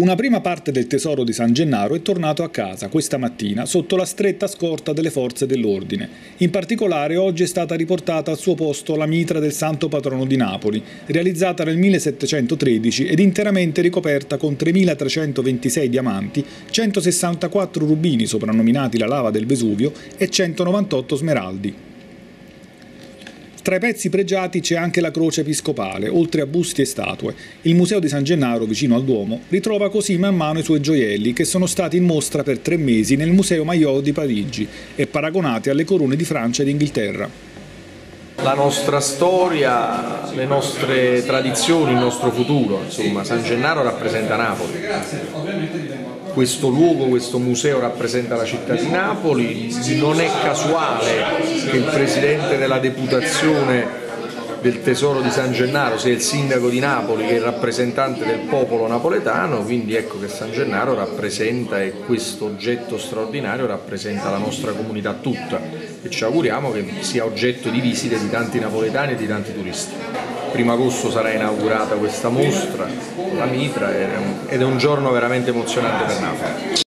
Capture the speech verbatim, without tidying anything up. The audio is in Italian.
Una prima parte del tesoro di San Gennaro è tornato a casa questa mattina sotto la stretta scorta delle forze dell'ordine. In particolare oggi è stata riportata al suo posto la mitra del santo patrono di Napoli, realizzata nel millesettecentotredici ed interamente ricoperta con tremilatrecentoventisei diamanti, centosessantaquattro rubini soprannominati la lava del Vesuvio e centonovantotto smeraldi. Tra i pezzi pregiati c'è anche la croce episcopale, oltre a busti e statue. Il Museo di San Gennaro, vicino al Duomo, ritrova così man mano i suoi gioielli, che sono stati in mostra per tre mesi nel Museo Maillot di Parigi e paragonati alle corone di Francia ed Inghilterra. La nostra storia, le nostre tradizioni, il nostro futuro, insomma, San Gennaro rappresenta Napoli. Questo luogo, questo museo rappresenta la città di Napoli. Non è casuale che il presidente della deputazione del Tesoro di San Gennaro sia il sindaco di Napoli, che è il rappresentante del popolo napoletano, quindi ecco che San Gennaro rappresenta, e questo oggetto straordinario rappresenta la nostra comunità tutta, e ci auguriamo che sia oggetto di visite di tanti napoletani e di tanti turisti. Primo agosto sarà inaugurata questa mostra, la mitra, ed è un giorno veramente emozionante per Napoli.